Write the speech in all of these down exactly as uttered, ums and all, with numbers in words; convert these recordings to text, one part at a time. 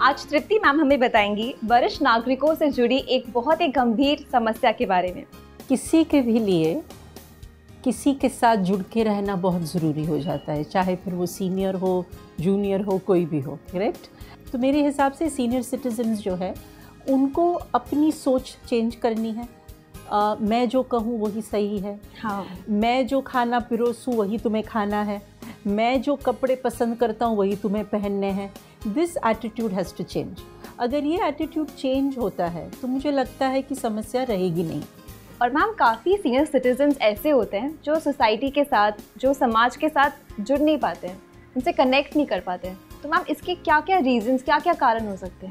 आज तृप्ति मैम हमें बताएंगी वरिष्ठ नागरिकों से जुड़ी एक बहुत ही गंभीर समस्या के बारे में। किसी के भी लिए किसी के साथ जुड़ के रहना बहुत ज़रूरी हो जाता है, चाहे फिर वो सीनियर हो, जूनियर हो, कोई भी हो, करेक्ट। तो मेरे हिसाब से सीनियर सिटीजन्स जो है उनको अपनी सोच चेंज करनी है। आ, मैं जो कहूँ वही सही है। हाँ। मैं जो खाना पिरोसूँ वही तुम्हें खाना है। मैं जो कपड़े पसंद करता हूँ वही तुम्हें पहनने हैं। This attitude has to change. अगर ये एटीट्यूड चेंज होता है तो मुझे लगता है कि समस्या रहेगी नहीं। और मैम काफ़ी सीनियर सिटीजन्स ऐसे होते हैं जो सोसाइटी के साथ, जो समाज के साथ जुड़ नहीं पाते हैं, उनसे कनेक्ट नहीं कर पाते हैं। तो मैम इसके क्या क्या रीजंस, क्या क्या कारण हो सकते हैं?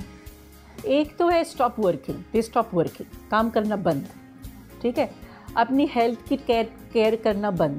एक तो है stop working, they stop working, काम करना बंद, ठीक है। अपनी हेल्थ की केयर केयर करना बंद,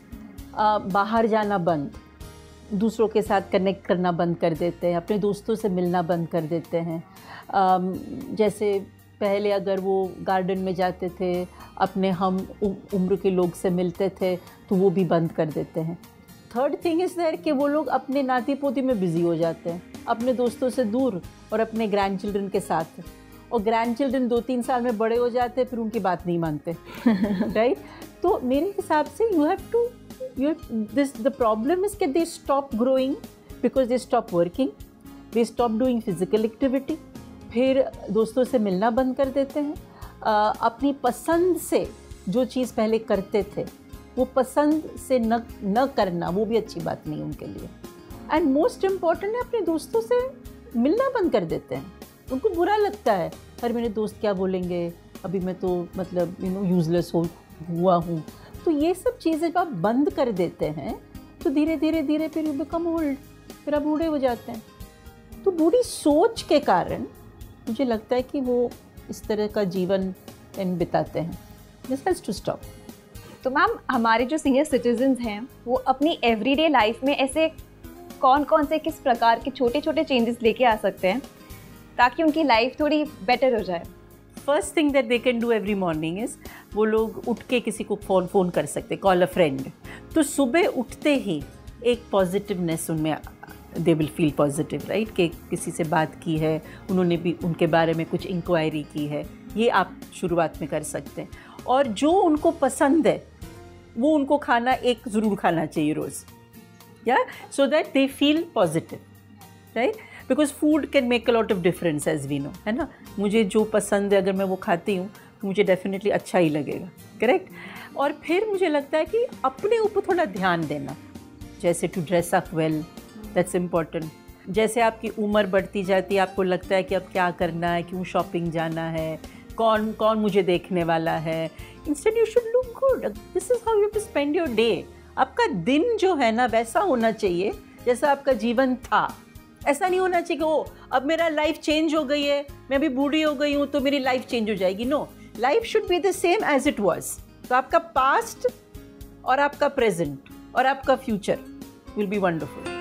आ, बाहर जाना बंद, दूसरों के साथ कनेक्ट करना बंद कर देते हैं, अपने दोस्तों से मिलना बंद कर देते हैं। आ, जैसे पहले अगर वो गार्डन में जाते थे, अपने हम उम्र के लोग से मिलते थे, तो वो भी बंद कर देते हैं। थर्ड थिंग इज़ देयर कि वो लोग अपने नाती पोती में बिज़ी हो जाते हैं, अपने दोस्तों से दूर और अपने ग्रैंड चिल्ड्रन के साथ। और ग्रैंड चिल्ड्रन दो तीन साल में बड़े हो जाते हैं, फिर उनकी बात नहीं मानते, राइट। तो मेरे हिसाब से you have to you this the problem is कि they stop growing because they stop working, they stop doing physical activity, फिर दोस्तों से मिलना बंद कर देते हैं। आ, अपनी पसंद से जो चीज़ पहले करते थे वो पसंद से न न करना, वो भी अच्छी बात नहीं उनके लिए। एंड मोस्ट इम्पॉर्टेंट है, अपने दोस्तों से मिलना बंद कर देते हैं। उनको बुरा लगता है, अरे मेरे दोस्त क्या बोलेंगे, अभी मैं तो मतलब यू नो यूजलेस हो हुआ हूँ। तो ये सब चीज़ें जब आप बंद कर देते हैं तो धीरे धीरे धीरे फिर यू बिकम ओल्ड, फिर आप बूढ़े हो जाते हैं। तो बूढ़ी सोच के कारण मुझे लगता है कि वो इस तरह का जीवन बिताते हैं। This has to stop. तो मैम हमारे जो सीनियर सिटीजन्स हैं वो अपनी एवरीडे लाइफ में ऐसे कौन कौन से किस प्रकार के छोटे छोटे चेंजेस लेके आ सकते हैं ताकि उनकी लाइफ थोड़ी बेटर हो जाए? First thing that they can do every morning is वो लोग उठ के किसी को फ़ोन फ़ोन कर सकते, कॉल अ फ्रेंड। तो सुबह उठते ही एक पॉजिटिवनेस उनमें, they will feel positive, right, कि किसी से बात की है, उन्होंने भी उनके बारे में कुछ इंक्वायरी की है। ये आप शुरुआत में कर सकते हैं। और जो उनको पसंद है वो उनको खाना एक ज़रूर खाना चाहिए रोज़, या so that they feel positive, right, because food can make a lot of difference as we know, है ना। मुझे जो पसंद है अगर मैं वो खाती हूँ तो मुझे डेफिनेटली अच्छा ही लगेगा, करेक्ट। और फिर मुझे लगता है कि अपने ऊपर थोड़ा ध्यान देना, जैसे to dress up well, that's important. जैसे आपकी उम्र बढ़ती जाती है, आपको लगता है कि अब क्या करना है, क्यों शॉपिंग जाना है, कौन कौन मुझे देखने वाला है, instead you should look good. This is how you to spend your day. आपका दिन जो है ना वैसा होना चाहिए जैसा आपका जीवन था। ऐसा नहीं होना चाहिए कि ओ अब मेरा लाइफ चेंज हो गई है, मैं अभी बूढ़ी हो गई हूँ तो मेरी लाइफ चेंज हो जाएगी। No, life should be the same as it was. तो आपका पास्ट और आपका प्रेजेंट और आपका फ्यूचर विल बी वंडरफुल।